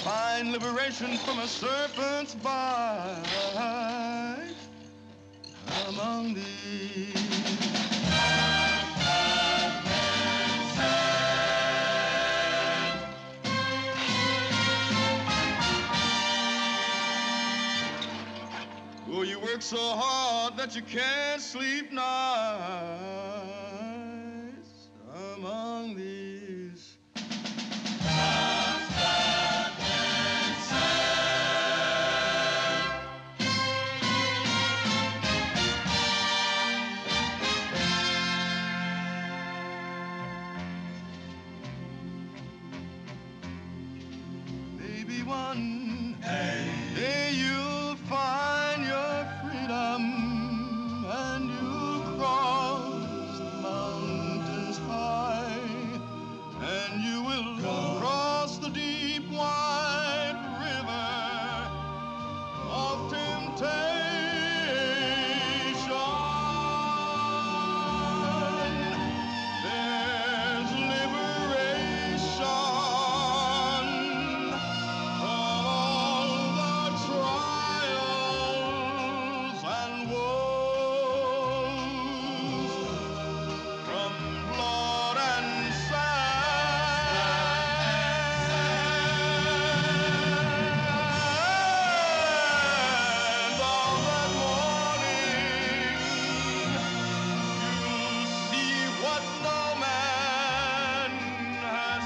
Find liberation from a serpent's bite among these. Oh, you work so hard that you can't sleep nights among these. Maybe one day you'll find your freedom and you'll cross the mountains high and you will cross the deep wide river of temptation. There's liberation from all the trials and woes, from blood and sand. On that morning, you'll see what no man has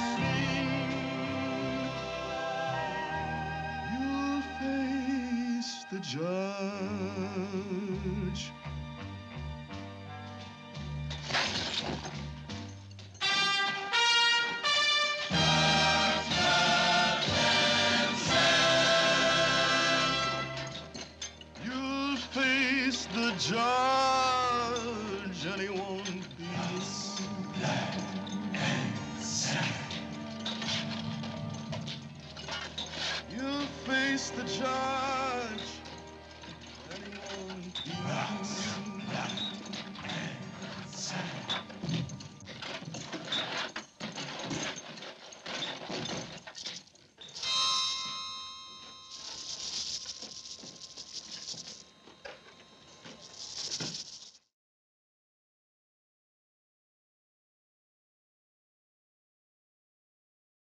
seen. You'll face the judge. You'll face the judge, and he won't be You'll face the judge.